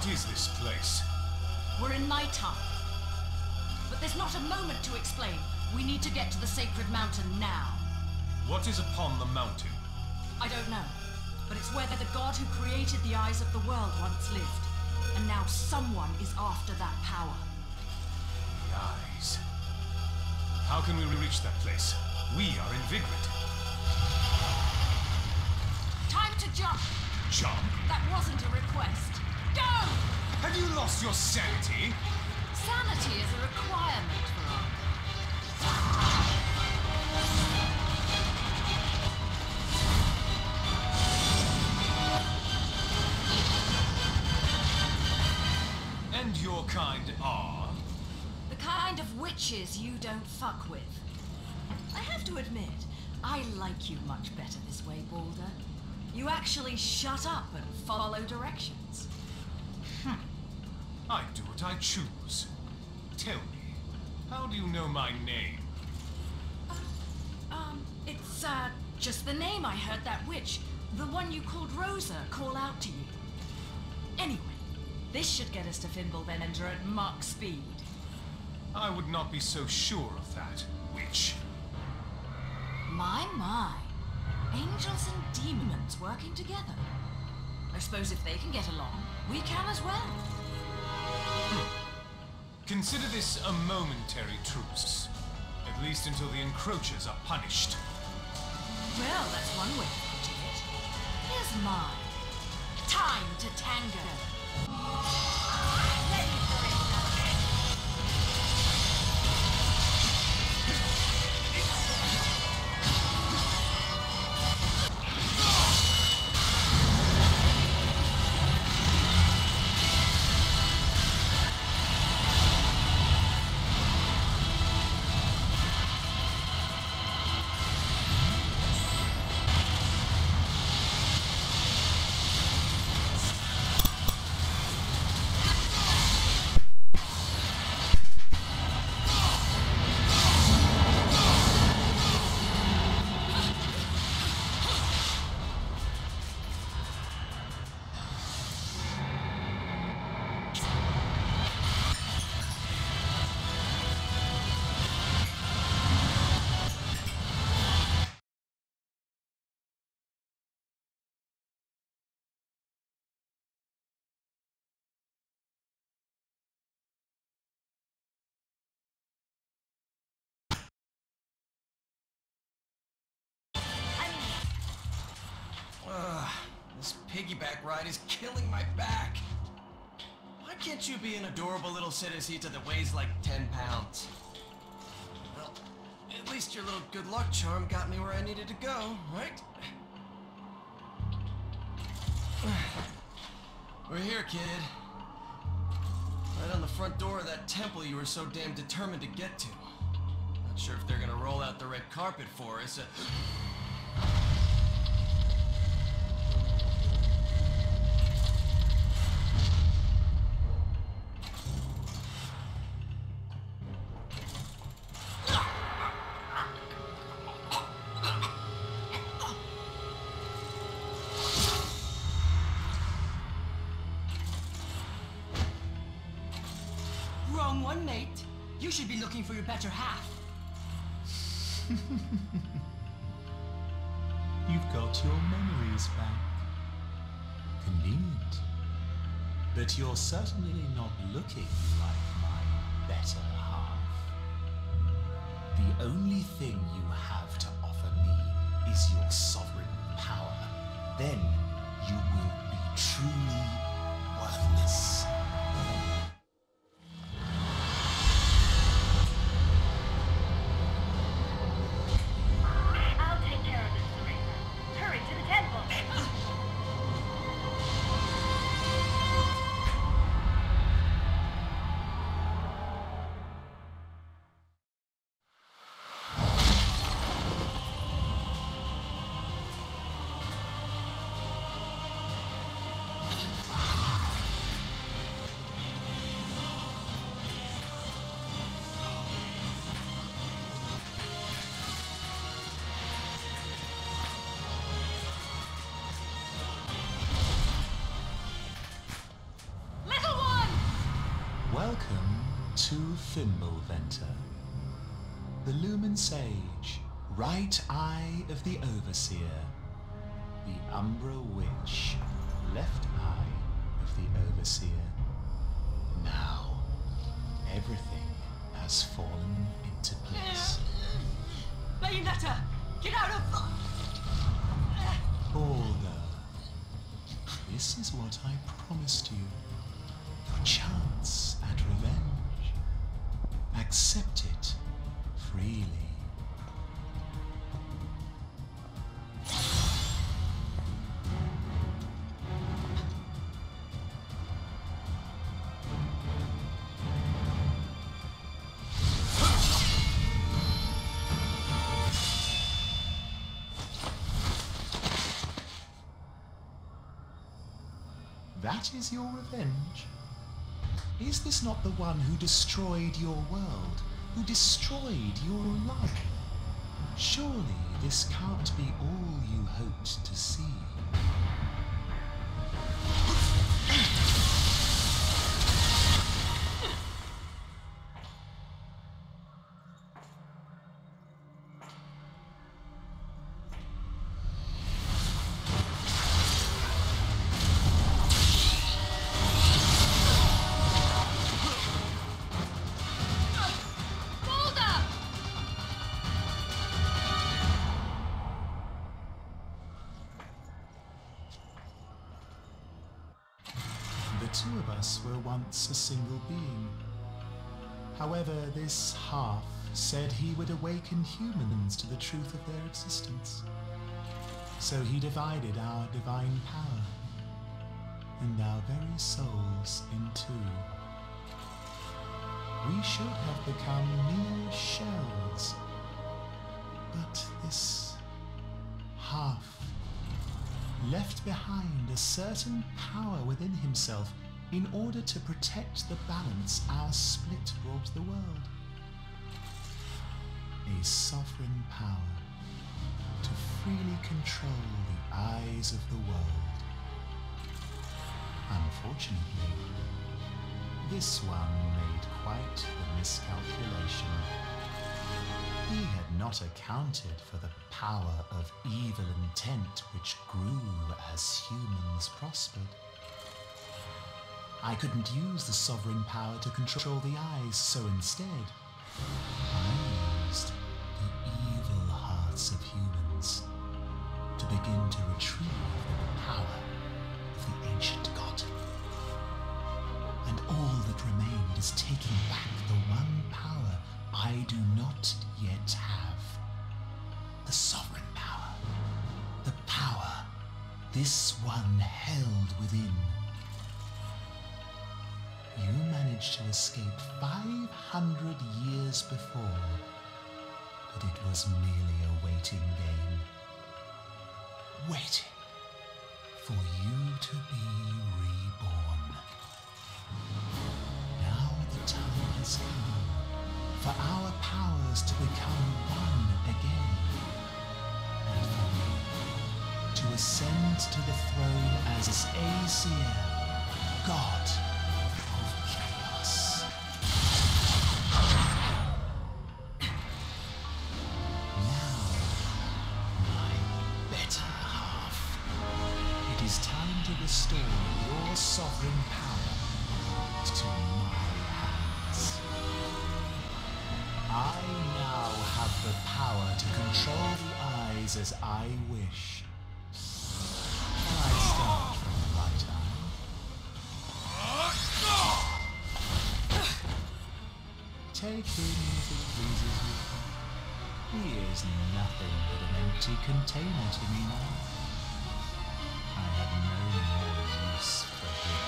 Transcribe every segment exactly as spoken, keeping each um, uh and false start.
What is this place? We're in my time. But there's not a moment to explain. We need to get to the Sacred Mountain now. What is upon the mountain? I don't know. But it's where the god who created the eyes of the world once lived. And now someone is after that power. The eyes. How can we reach that place? We are in Vigrid. Time to jump! Jump? That wasn't a request. Go! Have you lost your sanity? Sanity is a requirement for art. And your kind are? The kind of witches you don't fuck with. I have to admit, I like you much better this way, Baldur. You actually shut up and follow directions. Hmm. I do what I choose. Tell me, how do you know my name? Uh, um, it's, uh, just the name I heard that witch, the one you called Rosa, call out to you. Anyway, this should get us to Fimbulvendor at Mach speed. I would not be so sure of that, witch. My, my. Angels and demons working together. I suppose if they can get along, we can as well. Hmm. Consider this a momentary truce. At least until the encroachers are punished. Well, that's one way of putting it. Here's mine. Time to tango. Ready for it. Ugh, this piggyback ride is killing my back. Why can't you be an adorable little Cenicienta that weighs like ten pounds? Well, at least your little good luck charm got me where I needed to go, right? We're here, kid. Right on the front door of that temple you were so damn determined to get to. Not sure if they're gonna roll out the red carpet for us. Uh Wrong one, mate. You should be looking for your better half. You've got your memories back. Convenient. But you're certainly not looking like my better half. The only thing you have to offer me is your sovereign power. Then you will be truly worthless. to Fimbulventr, the Lumen Sage, right eye of the Overseer, the Umbra Witch, left eye of the Overseer. Now, everything has fallen into place. Bayonetta, get out of the... Olga, this is what I promised you. Your chance at revenge. Accept it freely. That is your revenge? Is this not the one who destroyed your world, who destroyed your life? Surely this can't be all you hoped to see. The two of us were once a single being. However, this half said he would awaken humans to the truth of their existence. So he divided our divine power, and our very souls in two. We should have become mere shells, but this half left behind a certain power within himself in order to protect the balance our split brought the world. A sovereign power to freely control the eyes of the world. Unfortunately, this one made quite the miscalculation. He had not accounted for the power of evil intent which grew as humans prospered. I couldn't use the sovereign power to control the eyes, so instead, I used the evil hearts of humans to begin to retrieve the power of the ancient god. And all that remained is taking back the one power I do not yet have. The sovereign power. The power this one held within. You managed to escape five hundred years before, but it was merely a waiting game. Waiting for you to be reborn. Now the time has come for our powers to become one again, and for me to ascend to the throne as Aesir, God of Chaos. Now, my better half, it is time to restore your sovereign power to my hands. I now have the power to control the eyes as I wish. Shall I start from the right eye? Take him if it pleases you. He is nothing but an empty container to me now. I have no more use for him.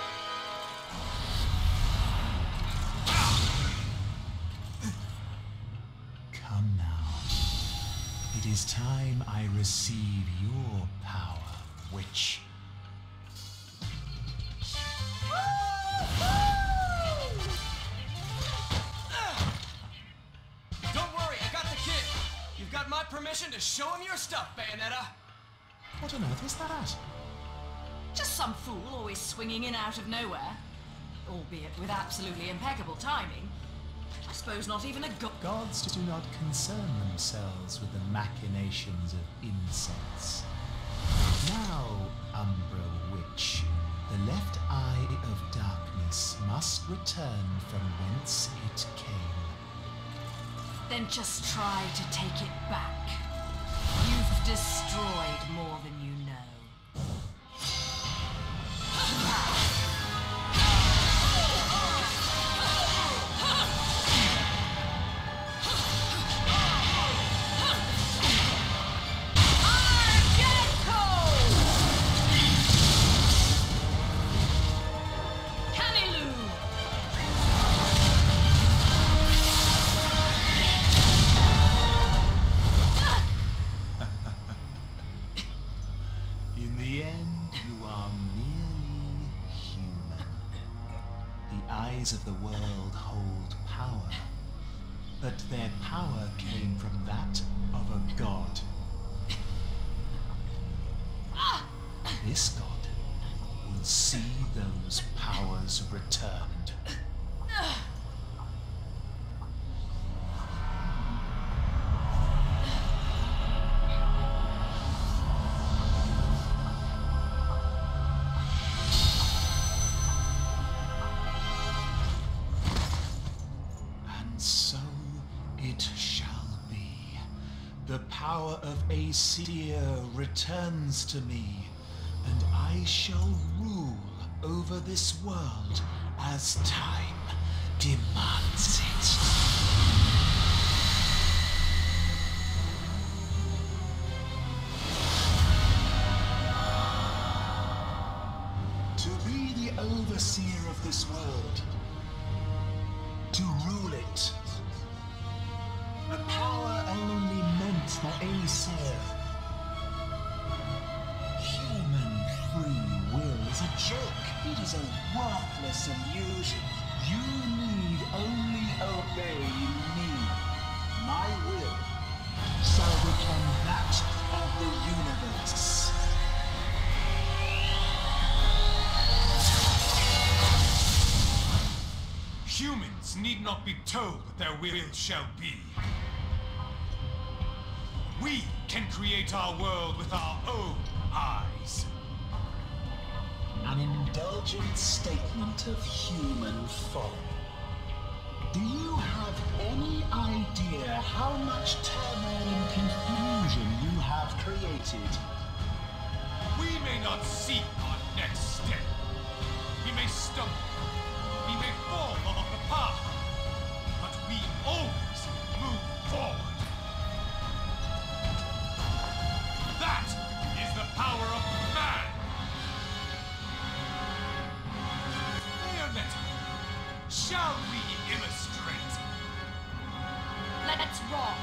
Come now. It is time I receive your power, witch. Don't worry, I got the kid. You've got my permission to show him your stuff, Bayonetta. What on earth is that? Just some fool always swinging in out of nowhere. albeit with absolutely impeccable timing. I suppose not even a god. Gods do not concern themselves with the machinations of incense. Now, Umbra Witch, the left eye of darkness must return from whence it came. Then just try to take it back. You've destroyed more than you know. In the end, you are merely human. The eyes of the world hold power, but their power came from that of a god. This god will see those powers returned. So it shall be. The power of Aesir returns to me, and I shall rule over this world as time demands it. To be the overseer of this world, to rule it. A power only meant for Aesir. Human free will is a joke. It is a worthless illusion. You need only obey me. My will shall become that of the universe. Humans need not be told what their will shall be. We can create our world with our own eyes. An indulgent statement of human folly. Do you have any idea how much turmoil and confusion you have created? We may not see our next step. We may stumble. We may fall off the path. But we always move forward. That is the power of man. Bayonetta, shall we illustrate? Let's rock.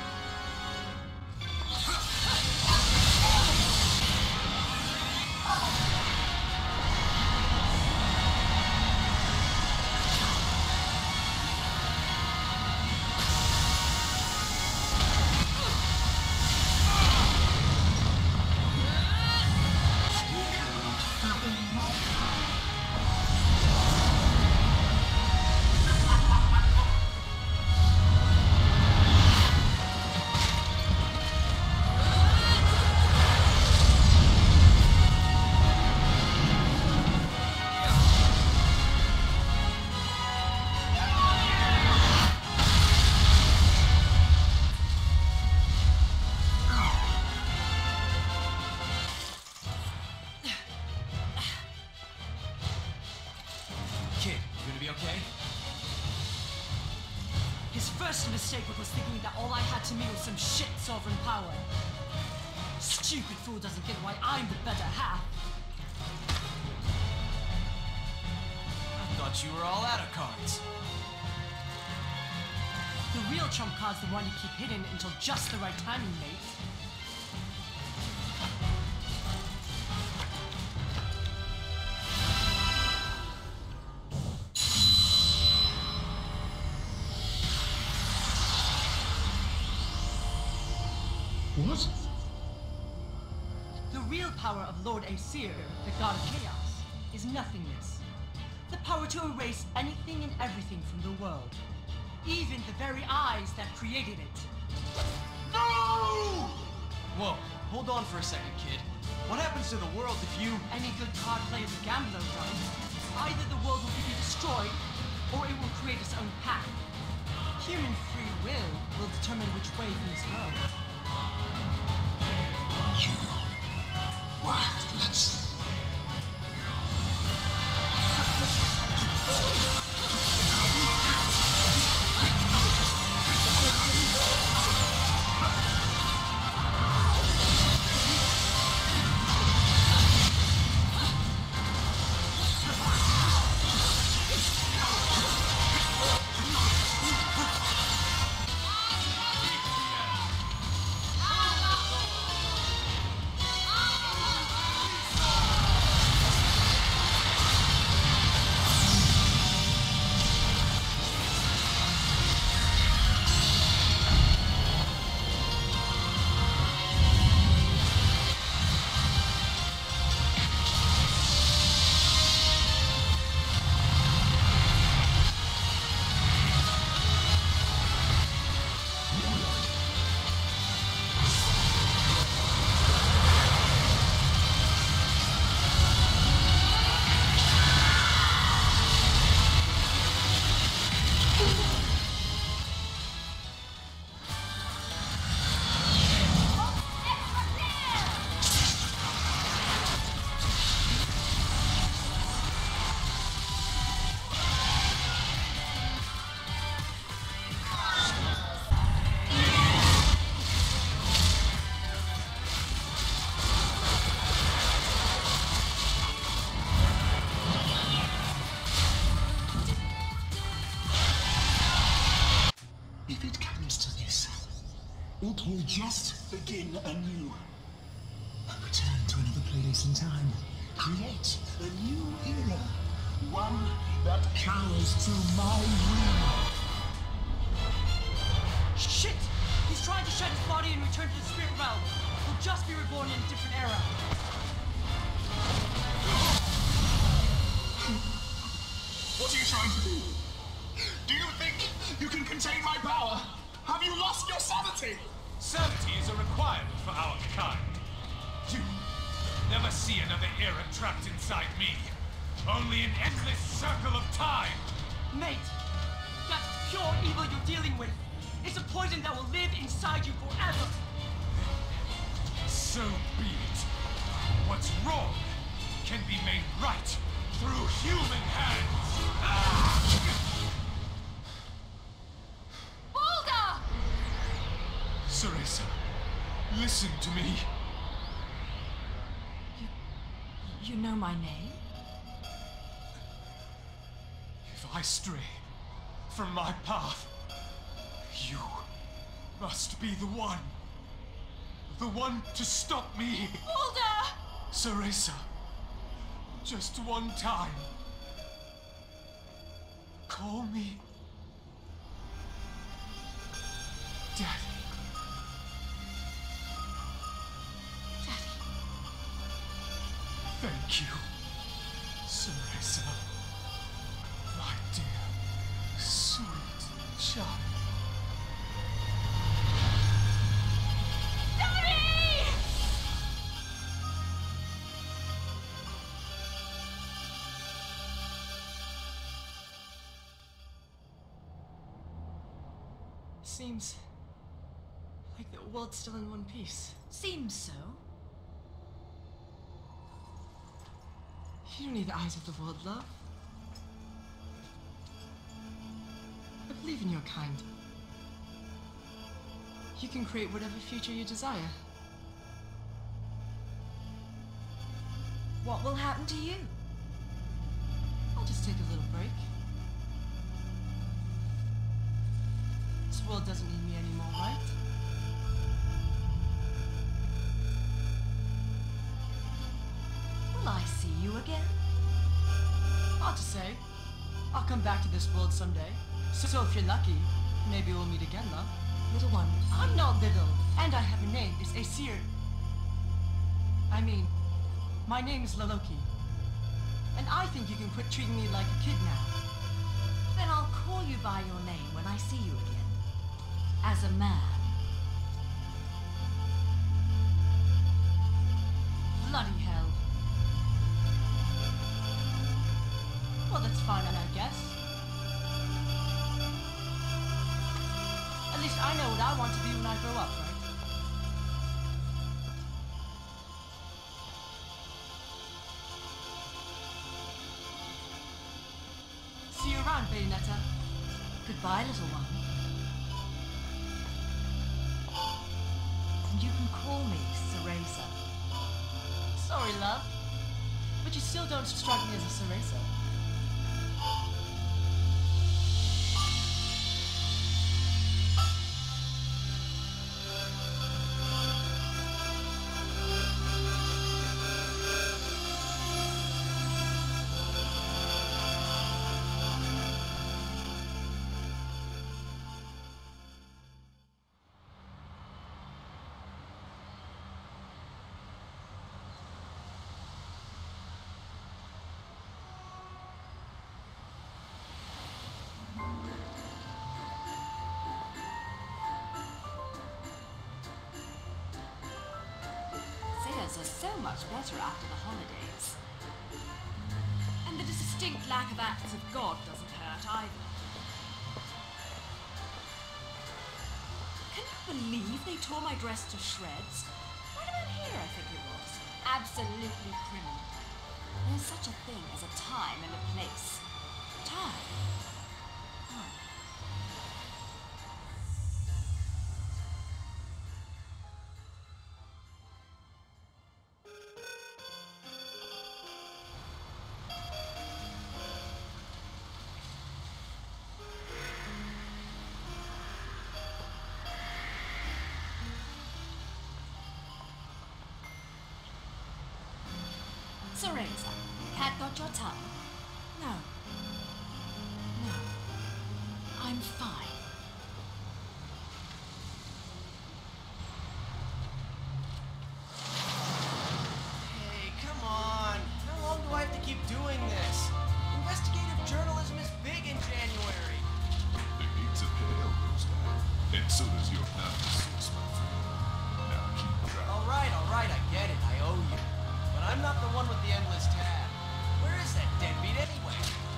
Kid, you gonna be okay? His first mistake was thinking that all I had to me was some shit sovereign power. Stupid fool doesn't get why I'm the better half. I thought you were all out of cards. The real trump card's the one you keep hidden until just the right timing, mate. What? The real power of Lord Aesir, the god of chaos, is nothingness. The power to erase anything and everything from the world. Even the very eyes that created it. No! Whoa, hold on for a second, kid. What happens to the world if you... Any good card player or gambler does. Either the world will be destroyed, or it will create its own path. Human free will will determine which way things go. You worthless. If it comes to this, it will just begin anew. A return to another place in time. Create a new era. One that cowers to my will. Shit! He's trying to shed his body and return to the spirit realm. He'll just be reborn in a different era. What are you trying to do? Do you think you can contain my power? Have you lost your sanity? Sanity is a requirement for our kind. You never see another era trapped inside me. Only an endless circle of time. Mate, that's pure evil you're dealing with. It's a poison that will live inside you forever. So be it. What's wrong can be made right through human hands. Ah! Cereza, listen to me. You... you know my name? If I stray from my path, you must be the one. The one to stop me. Baldur! Cereza, just one time. Call me Daddy. Thank you, Cereza, my dear, sweet child. Daddy! Seems like the world's still in one piece. Seems so. You don't need the eyes of the world, love. I believe in your kind. You can create whatever future you desire. What will happen to you? I'll just take a little break. This world doesn't need me anymore, right? Will I see you again? Hard to say. I'll come back to this world someday. So, so if you're lucky, maybe we'll meet again, love. Little one, I'm not little, and I have a name. It's Aesir. I mean, my name is Laloki. And I think you can quit treating me like a kid now. Then I'll call you by your name when I see you again. As a man. Bloody hell. Well, that's fine, I guess. At least I know what I want to be when I grow up, right? See you around, Bayonetta. Goodbye, little one. And you can call me Cereza. Sorry, love. But you still don't strike me as a Cereza. Are so much better after the holidays. And the distinct lack of acts of God doesn't hurt either. Can you believe they tore my dress to shreds? Right about here, I think it was. Absolutely criminal. There's such a thing as a time and a place. Time? Oh. Cereza, cat got your tongue? No. No. I'm fine. Hey, come on. How long do I have to keep doing this? Investigative journalism is big in January. The gates of hell goes down, and so does your analysis, my friend. Now keep driving. All right, all right, I get it. I owe you. But I'm not the one with the endless tab. Where is that deadbeat anyway?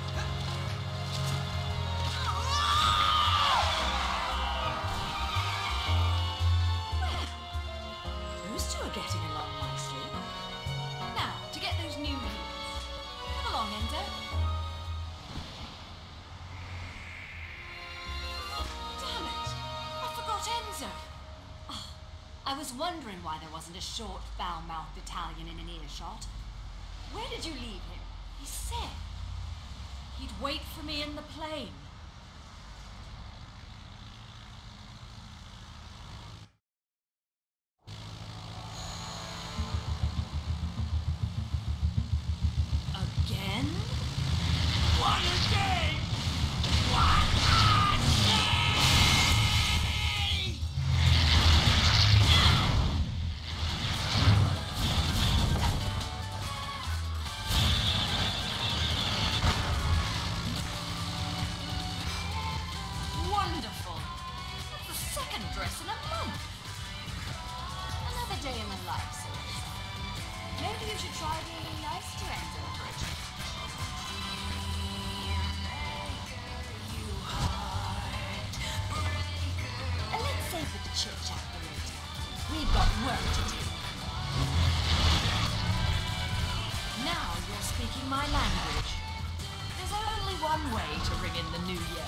Those two are getting along nicely. Now, to get those new heels. Come along, Enzo. Damn it! I forgot Enzo. I was wondering why there wasn't a short, foul-mouthed Italian in an earshot. Where did you leave him? He said he'd wait for me in the plane. Again? One day! One Wonderful! That's the second dress in a month. Another day in the life, Cereza. Maybe you should try being nice to Enzo for a change. And let's save the chit-chat for later. We've got work to do. Now you're speaking my language. There's only one way to ring in the new year.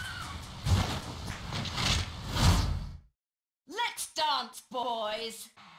Let's dance, boys!